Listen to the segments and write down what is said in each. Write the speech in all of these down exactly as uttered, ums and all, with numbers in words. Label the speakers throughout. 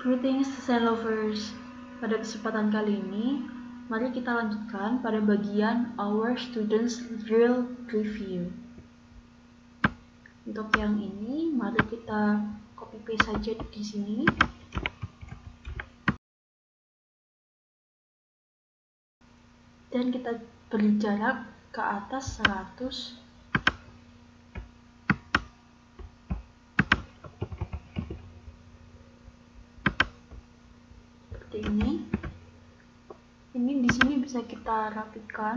Speaker 1: Greetings design lovers. Pada kesempatan kali ini, mari kita lanjutkan pada bagian Our Students Drill Review. Untuk yang ini, mari kita copy paste saja di sini. Dan kita beri jarak ke atas seratus. Seperti ini. Ini di sini bisa kita rapikan.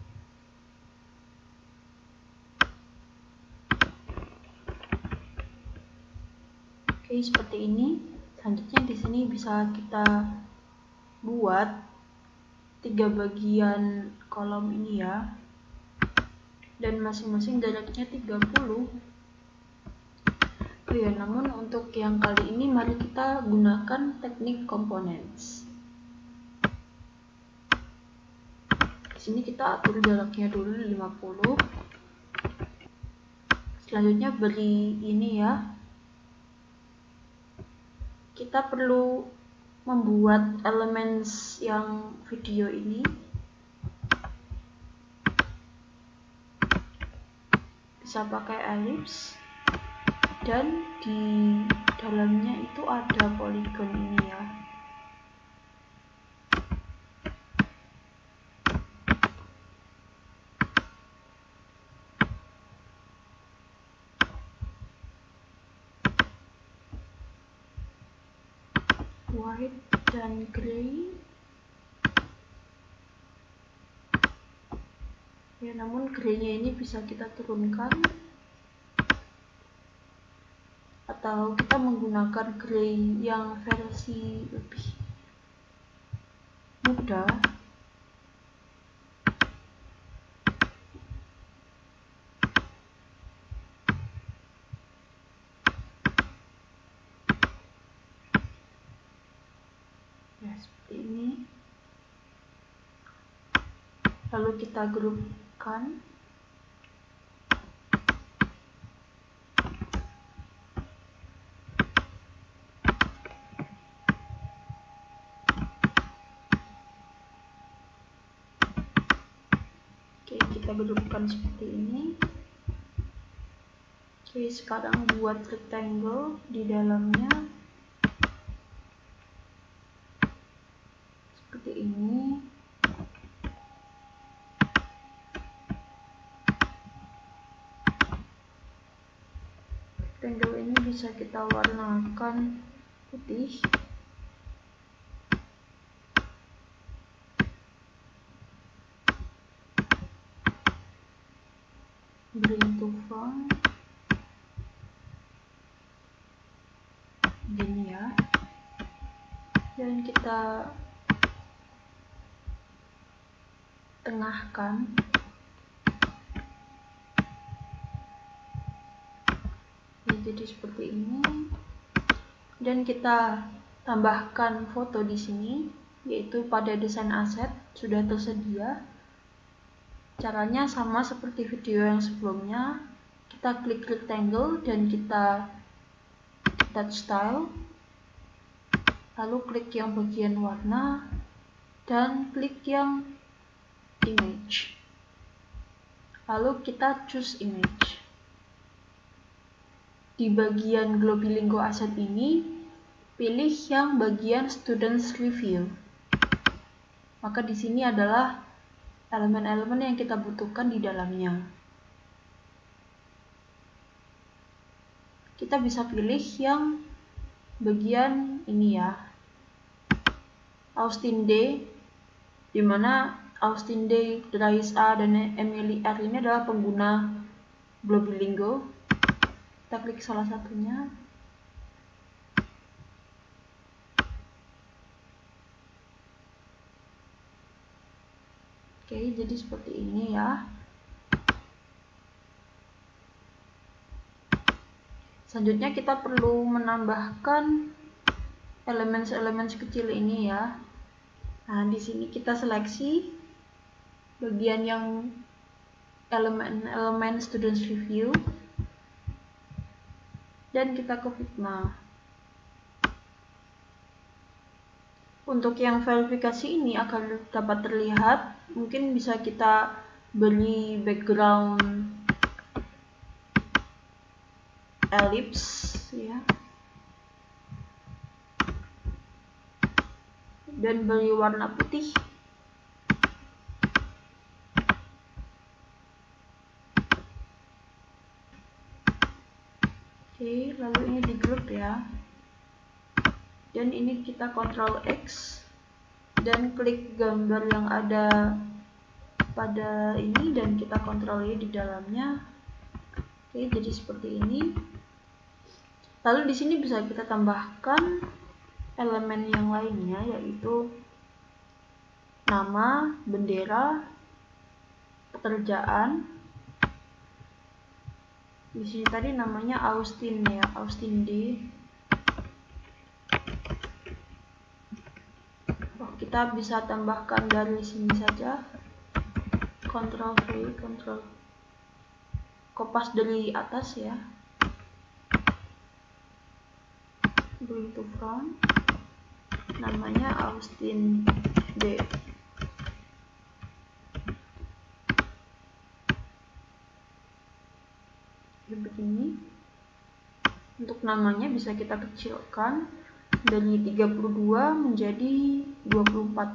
Speaker 1: Oke, seperti ini. Selanjutnya di sini bisa kita buat tiga bagian kolom ini ya. Dan masing-masing jaraknya tiga puluh. Oh ya, namun untuk yang kali ini mari kita gunakan teknik components. Di sini kita atur jaraknya dulu lima puluh. Selanjutnya beri ini ya. Kita perlu membuat elemen yang video ini. Bisa pakai ellipse. Dan di dalamnya itu ada polygon ini ya. White dan gray. Ya, namun graynya ini bisa kita turunkan. Atau kita menggunakan gray yang versi lebih mudah. Ya, seperti ini. Lalu kita grupkan. Kita grupkan seperti ini. Oke, sekarang buat rectangle di dalamnya seperti ini. Rectangle ini bisa kita warnakan putih. Bring to front. Gini ya. Dan kita tengahkan. Ya, jadi seperti ini. Dan kita tambahkan foto di sini, yaitu pada desain aset sudah tersedia. Caranya sama seperti video yang sebelumnya. Kita klik rectangle dan kita touch style. Lalu klik yang bagian warna dan klik yang image. Lalu kita choose image. Di bagian Globilingo Asset ini, pilih yang bagian Students Review. Maka di sini adalah elemen-elemen yang kita butuhkan di dalamnya. Kita bisa pilih yang bagian ini ya. Austin Day, di mana Austin Day, Dries A, dan Emily R ini adalah pengguna Globilingo. Kita klik salah satunya. Oke, jadi seperti ini ya. Selanjutnya kita perlu menambahkan elemen-elemen kecil ini ya. Nah, di sini kita seleksi bagian yang elemen-elemen Students Review dan kita ke Figma. Untuk yang verifikasi ini agar dapat terlihat, mungkin bisa kita beri background ellipse ya, dan beri warna putih. Oke, lalu ini di group ya, dan ini kita Ctrl X dan klik gambar yang ada pada ini dan kita Ctrl Y di dalamnya. Oke, jadi seperti ini. Lalu di sini bisa kita tambahkan elemen yang lainnya, yaitu nama, bendera, pekerjaan. Di sini tadi namanya Austin ya, Austin D. Oh, kita bisa tambahkan dari sini saja. Ctrl V, Ctrl kopas dari atas ya. Bring to front. Namanya Austin D. Begini. Untuk namanya bisa kita kecilkan dari tiga puluh dua menjadi dua puluh empat.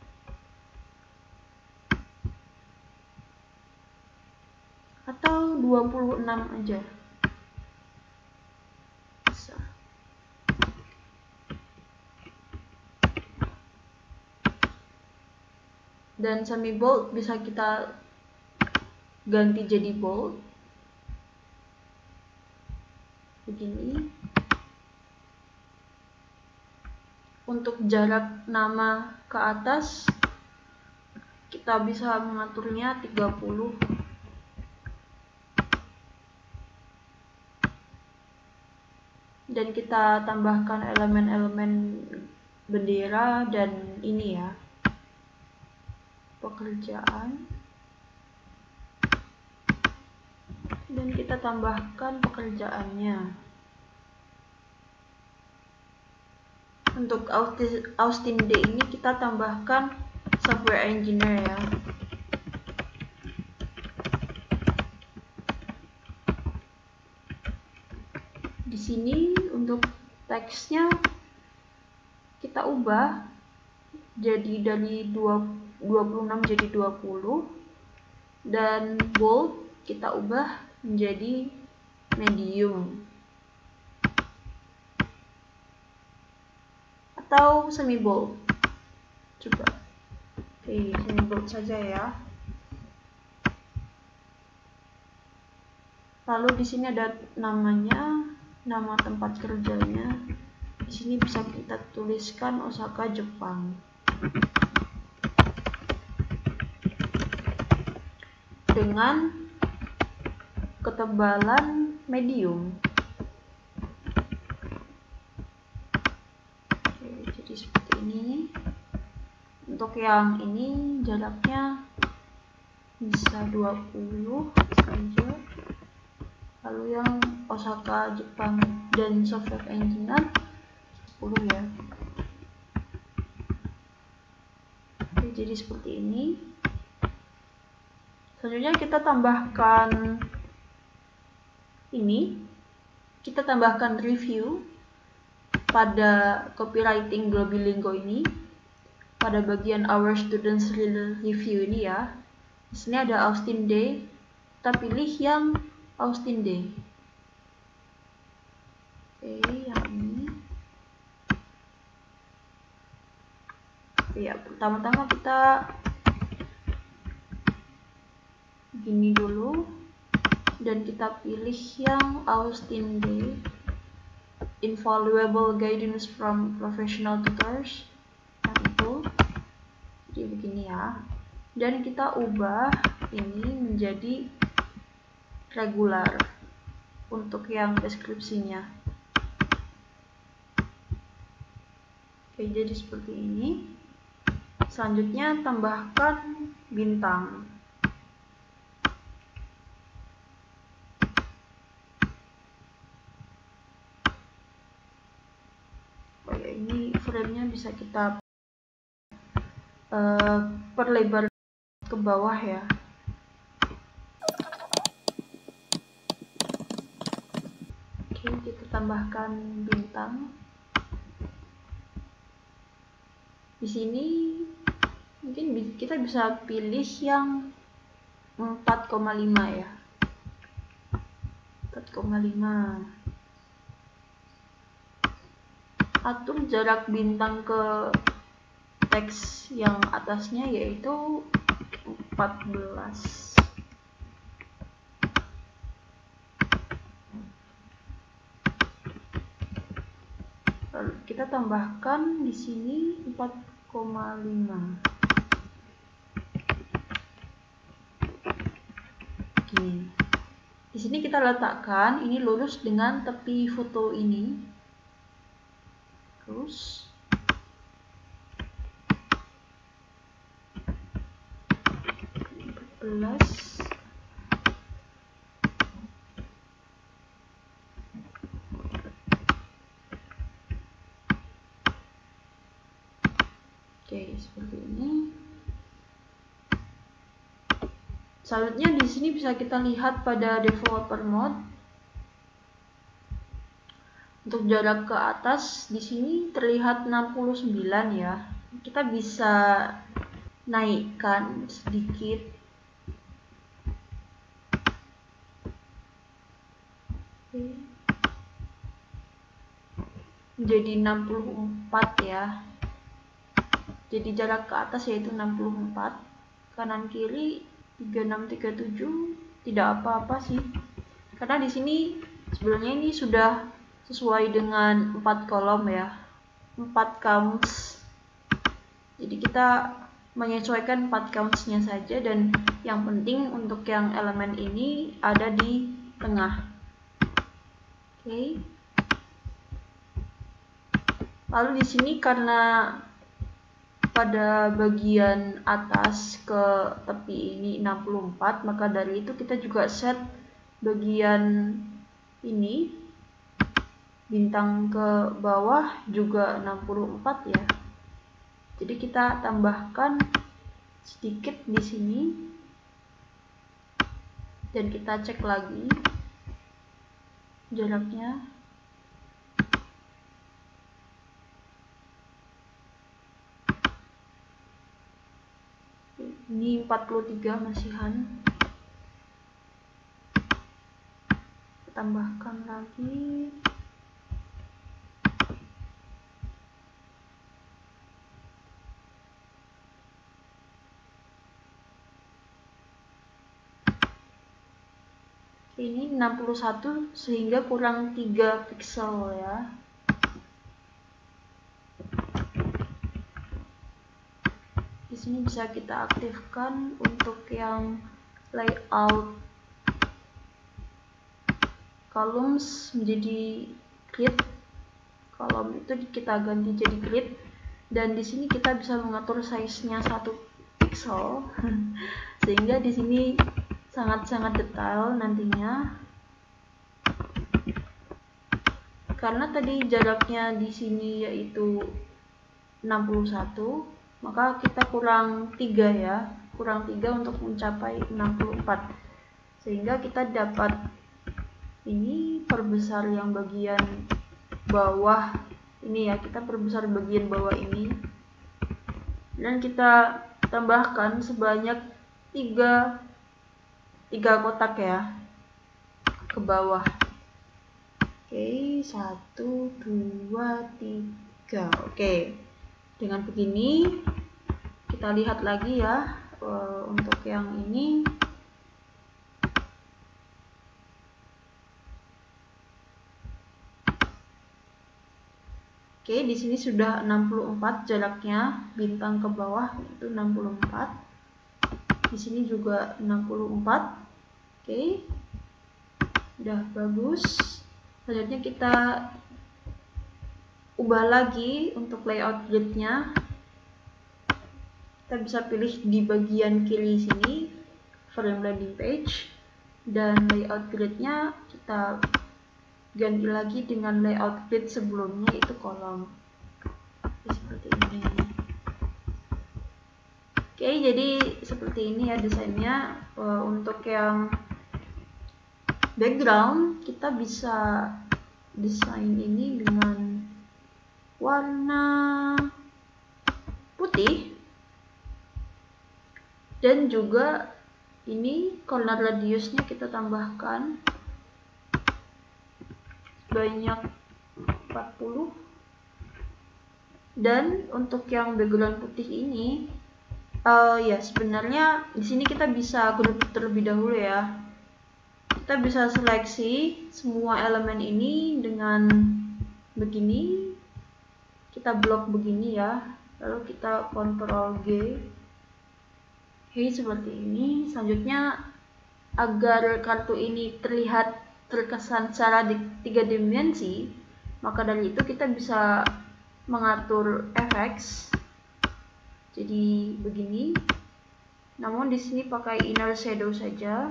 Speaker 1: Atau dua puluh enam aja. Bisa. Dan semi bold bisa kita ganti jadi bold. Begini. Untuk jarak nama ke atas kita bisa mengaturnya tiga puluh. Dan kita tambahkan elemen-elemen bendera dan ini ya, pekerjaan. Dan kita tambahkan pekerjaannya. Untuk Austin D ini kita tambahkan software engineer ya. Di sini untuk teksnya kita ubah jadi dari dua puluh enam jadi dua puluh, dan bold kita ubah menjadi medium atau semi bold. Coba. Oke, semi bold saja ya. Lalu di sini ada namanya, nama tempat kerjanya. Di sini bisa kita tuliskan Osaka, Jepang. Dengan ketebalan medium. Oke, jadi seperti ini. Untuk yang ini jaraknya bisa dua puluh saja. Lalu yang Osaka, Jepang dan software engineer sepuluh ya. Oke, jadi seperti ini. Selanjutnya kita tambahkan ini. Kita tambahkan review pada copywriting Globilingo ini. Pada bagian our students review ini ya. Di sini ada Austin D. Kita pilih yang Austin D. Oke, yang ini. Ya, pertama-tama kita gini dulu, dan kita pilih yang Austin D. Invaluable guidance from professional tutors. Nah, itu. Jadi begini ya. Dan kita ubah ini menjadi regular untuk yang deskripsinya. Oke, jadi seperti ini. Selanjutnya tambahkan bintang. Oh ya, ini frame-nya bisa kita uh, perlebar ke bawah ya. Oke, kita tambahkan bintang. Di sini mungkin kita bisa pilih yang empat koma lima ya. empat koma lima. Atur jarak bintang ke teks yang atasnya yaitu empat belas. Lalu kita tambahkan di sini empat koma lima. Oke. Di sini kita letakkan ini lurus dengan tepi foto ini. Terus empat belas. Oke, seperti ini. Selanjutnya di sini bisa kita lihat pada developer mode. Untuk jarak ke atas di sini terlihat enam puluh sembilan ya. Kita bisa naikkan sedikit. Menjadi enam puluh empat ya. Jadi jarak ke atas yaitu enam puluh empat. Kanan kiri tiga puluh enam tiga puluh tujuh tidak apa-apa sih. Karena di sini sebenarnya ini sudah sesuai dengan empat kolom ya, empat counts. Jadi kita menyesuaikan empat counts-nya saja, dan yang penting untuk yang elemen ini ada di tengah. Oke. Okay. Lalu di sini karena pada bagian atas ke tepi ini enam puluh empat, maka dari itu kita juga set bagian ini bintang ke bawah juga enam puluh empat ya. Jadi kita tambahkan sedikit di sini dan kita cek lagi jaraknya. Ini empat puluh tiga masihan. Tambahkan lagi. Ini enam puluh satu sehingga kurang tiga pixel ya. Di sini bisa kita aktifkan untuk yang layout columns menjadi grid. Kolom itu kita ganti jadi grid, dan di sini kita bisa mengatur size-nya satu pixel sehingga di sini sangat-sangat detail nantinya. Karena tadi jaraknya di sini yaitu enam puluh satu, maka kita kurang tiga ya, kurang tiga untuk mencapai enam puluh empat. Sehingga kita dapat ini perbesar yang bagian bawah ini ya, kita perbesar bagian bawah ini. Dan kita tambahkan sebanyak tiga tiga kotak ya ke bawah. Oke, satu, dua, tiga. Oke, dengan begini kita lihat lagi ya uh, untuk yang ini. Oke, di sini sudah enam puluh empat jaraknya bintang ke bawah, itu enam puluh empat. Di sini juga enam puluh empat. Oke, udah bagus. Selanjutnya kita ubah lagi untuk layout gridnya. Kita bisa pilih di bagian kiri sini frame landing page, dan layout gridnya kita ganti lagi dengan layout grid sebelumnya, itu kolom seperti ini. Oke, jadi seperti ini ya desainnya. Uh, untuk yang background, kita bisa desain ini dengan warna putih, dan juga ini corner radiusnya kita tambahkan banyak empat puluh. Dan untuk yang background putih ini, uh, ya sebenarnya di sini kita bisa grup terlebih dahulu ya. Kita bisa seleksi semua elemen ini dengan begini, kita blok begini ya, lalu kita Ctrl G. Oke, seperti ini. Selanjutnya, agar kartu ini terlihat terkesan secara di tiga dimensi, maka dari itu kita bisa mengatur effects jadi begini, namun di sini pakai inner shadow saja.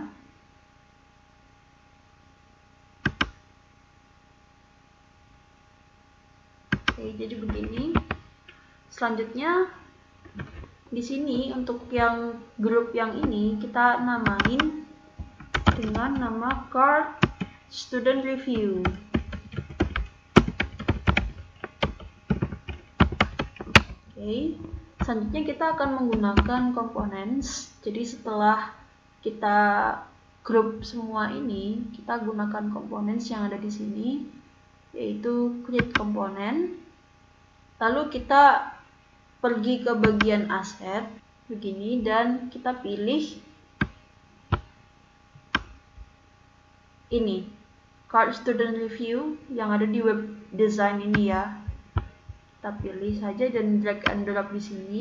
Speaker 1: Oke, jadi begini. Selanjutnya di sini untuk yang grup yang ini kita namain dengan nama card student review. Oke, selanjutnya kita akan menggunakan components. Jadi setelah kita grup semua ini, kita gunakan components yang ada di sini, yaitu create component. Lalu kita pergi ke bagian aset begini, dan kita pilih ini card student review yang ada di web design ini ya. Kita pilih saja dan drag and drop di sini.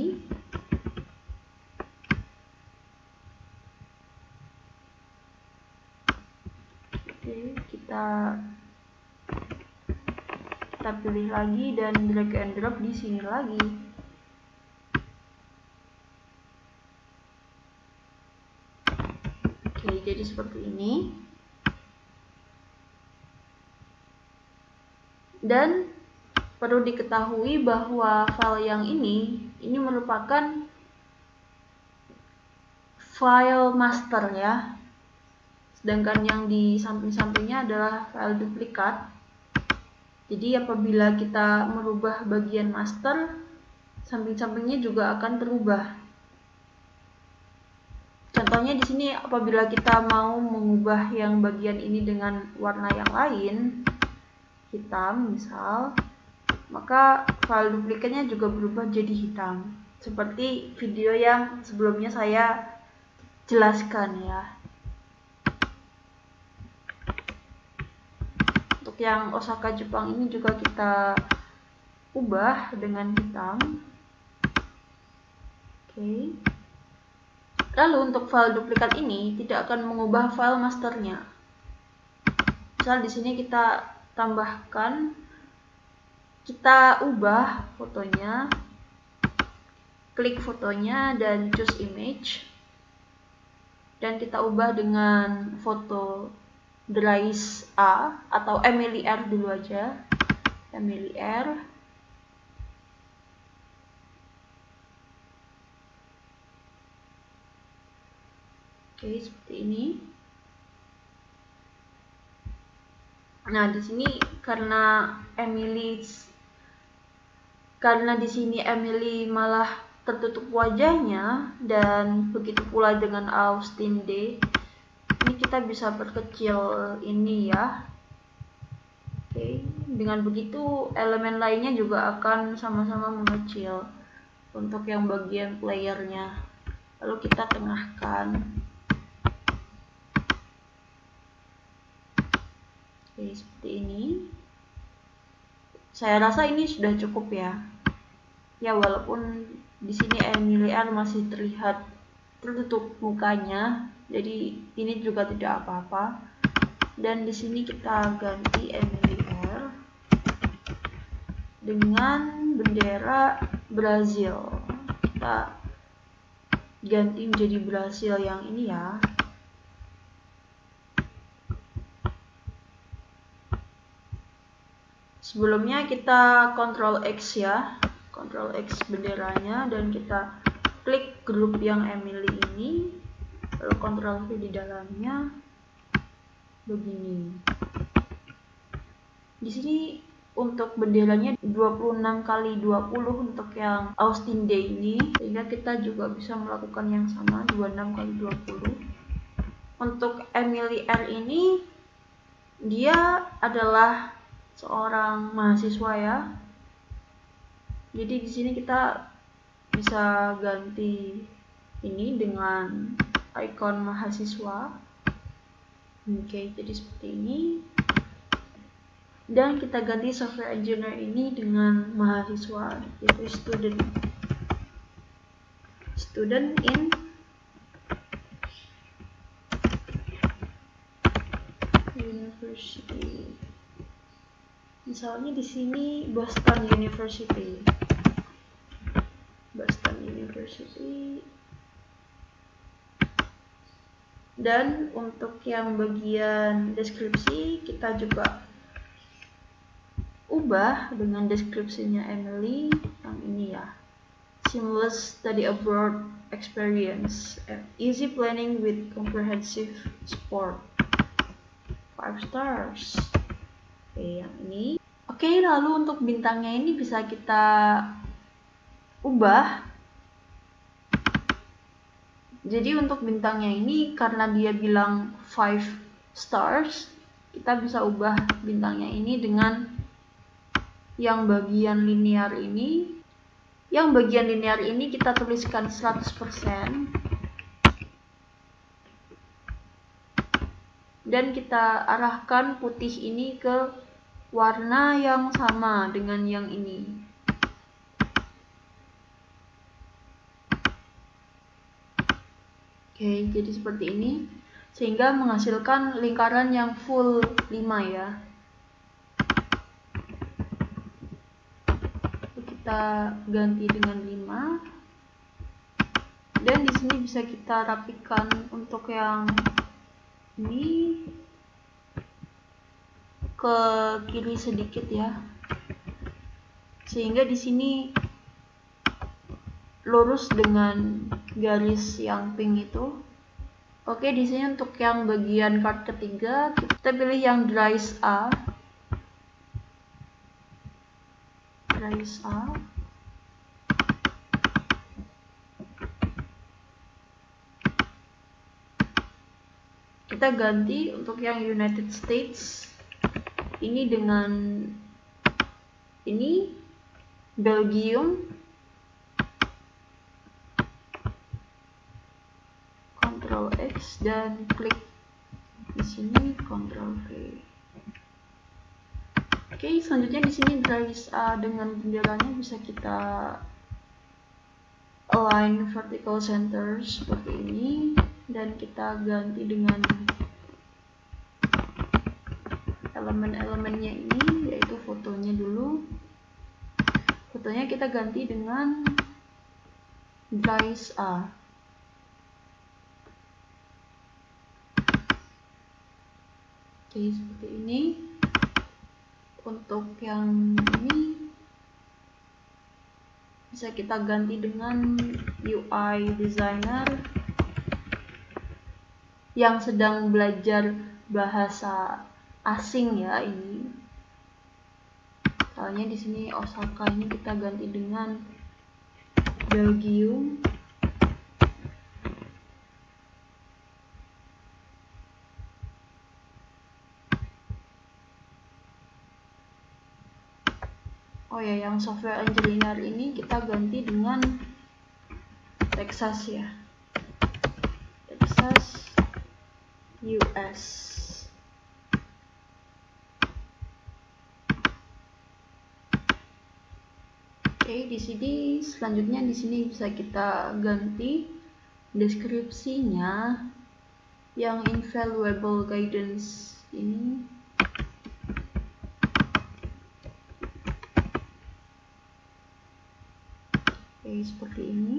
Speaker 1: Oke, kita kita pilih lagi dan drag and drop di sini lagi. Oke, jadi seperti ini. Dan perlu diketahui bahwa file yang ini ini merupakan file master ya. Sedangkan yang di samping-sampingnya adalah file duplikat. Jadi apabila kita merubah bagian master, samping-sampingnya juga akan berubah. Contohnya di sini apabila kita mau mengubah yang bagian ini dengan warna yang lain, hitam misal, maka file duplikatnya juga berubah jadi hitam. Seperti video yang sebelumnya saya jelaskan ya. Untuk yang Osaka Jepang ini juga kita ubah dengan hitam. Oke. Lalu untuk file duplikat ini tidak akan mengubah file masternya. Misal di sini kita tambahkan, kita ubah fotonya, klik fotonya dan choose image, dan kita ubah dengan foto Dries A atau Emily R dulu aja, Emily R. Oke, seperti ini. Nah, di sini karena Emily karena di sini Emily malah tertutup wajahnya, dan begitu pula dengan Austin D. Ini kita bisa perkecil ini ya. Oke, dengan begitu elemen lainnya juga akan sama-sama mengecil untuk yang bagian playernya. Lalu kita tengahkan. Oke, seperti ini. Saya rasa ini sudah cukup ya. Ya, walaupun di sini Emily R masih terlihat tertutup mukanya, jadi ini juga tidak apa-apa. Dan di sini kita ganti Emily R dengan bendera Brazil. Kita ganti menjadi Brazil yang ini ya. Sebelumnya kita Ctrl X ya, Ctrl X benderanya, dan kita klik grup yang Emily ini, lalu Ctrl V di dalamnya begini. Di sini untuk benderanya dua puluh enam kali dua puluh untuk yang Austin Day ini, sehingga kita juga bisa melakukan yang sama, dua puluh enam kali dua puluh. Untuk Emily R ini, dia adalah seorang mahasiswa ya. Jadi di sini kita bisa ganti ini dengan ikon mahasiswa. Oke, jadi seperti ini. Dan kita ganti software engineer ini dengan mahasiswa, yaitu student. Student in University. Misalnya di sini Boston University. Boston University. Dan untuk yang bagian deskripsi kita juga ubah dengan deskripsinya Emily yang ini ya. Seamless study abroad experience, easy planning with comprehensive support, five stars. Oke, yang ini. Oke, lalu untuk bintangnya ini bisa kita ubah. Jadi untuk bintangnya ini karena dia bilang five stars, kita bisa ubah bintangnya ini dengan yang bagian linear ini. Yang bagian linear ini kita tuliskan seratus persen. Dan kita arahkan putih ini ke warna yang sama dengan yang ini. Oke, jadi seperti ini. Sehingga menghasilkan lingkaran yang full lima ya. Kita ganti dengan lima. Dan di sini bisa kita rapikan untuk yang ini ke kiri sedikit ya. Sehingga di sini lurus dengan garis yang pink itu. Oke, di sini untuk yang bagian part ketiga kita pilih yang Dries A. Dries A. Kita ganti untuk yang United States ini dengan ini Belgium. Ctrl X dan klik di sini Ctrl V. Oke, selanjutnya di sini Dries A dengan benderanya bisa kita align vertical center seperti ini dan kita ganti dengan elemen-elemennya ini, yaitu fotonya dulu. Fotonya kita ganti dengan Dries A. Oke, seperti ini. Untuk yang ini bisa kita ganti dengan U I designer yang sedang belajar bahasa asing ya ini. Soalnya di sini Osaka ini kita ganti dengan Belgium. Oh ya, yang software engineer ini kita ganti dengan Texas ya. Texas U S. Oke, di sini selanjutnya di sini bisa kita ganti deskripsinya yang invaluable guidance ini. Oke, seperti ini.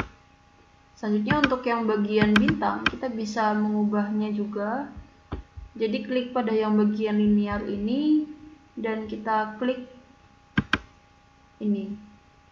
Speaker 1: Selanjutnya untuk yang bagian bintang kita bisa mengubahnya juga Jadi klik pada yang bagian linear ini dan kita klik ini.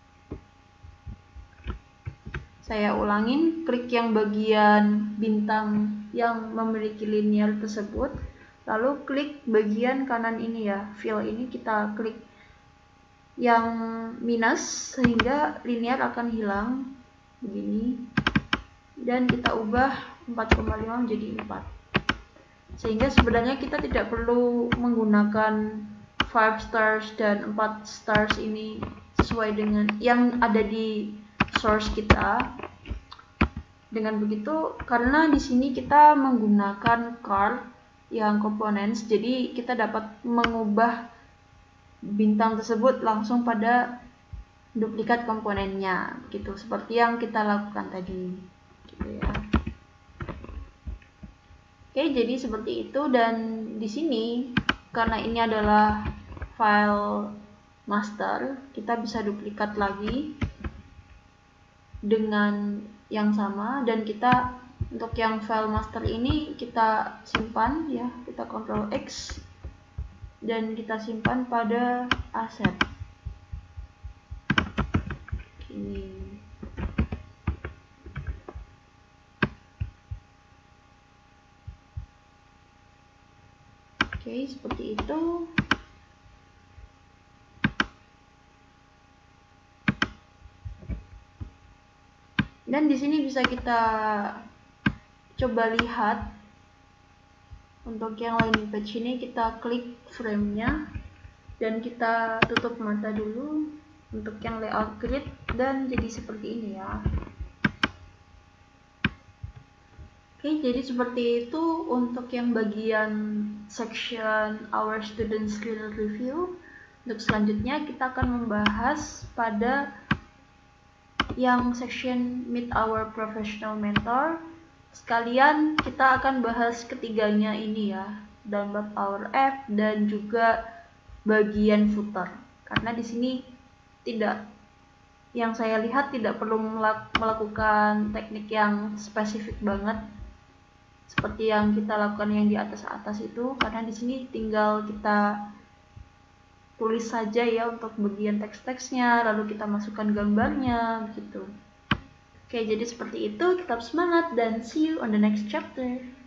Speaker 1: Saya ulangin, klik yang bagian bintang yang memiliki linear tersebut, lalu klik bagian kanan ini ya, fill ini kita klik yang minus sehingga linear akan hilang begini, dan kita ubah empat koma lima menjadi empat, sehingga sebenarnya kita tidak perlu menggunakan five stars dan empat stars ini sesuai dengan yang ada di source kita. Dengan begitu, karena di sini kita menggunakan card yang components, jadi kita dapat mengubah bintang tersebut langsung pada duplikat komponennya, gitu, seperti yang kita lakukan tadi, gitu ya. Oke, jadi seperti itu. Dan di sini karena ini adalah file master, kita bisa duplikat lagi dengan yang sama, dan kita untuk yang file master ini kita simpan ya, kita Ctrl X dan kita simpan pada aset ini. Oke, seperti itu. Dan di sini bisa kita coba lihat untuk yang line page ini, kita klik frame-nya dan kita tutup mata dulu untuk yang layout grid, dan jadi seperti ini ya. Oke, jadi seperti itu untuk yang bagian section our student skill review. Untuk selanjutnya kita akan membahas pada yang section meet our professional mentor. Sekalian kita akan bahas ketiganya ini ya, download our app dan juga bagian footer. Karena di sini tidak, yang saya lihat tidak perlu melakukan teknik yang spesifik banget seperti yang kita lakukan yang di atas-atas itu, karena di sini tinggal kita tulis saja ya untuk bagian teks-teksnya, lalu kita masukkan gambarnya begitu. Oke, jadi seperti itu. Tetap semangat dan see you on the next chapter.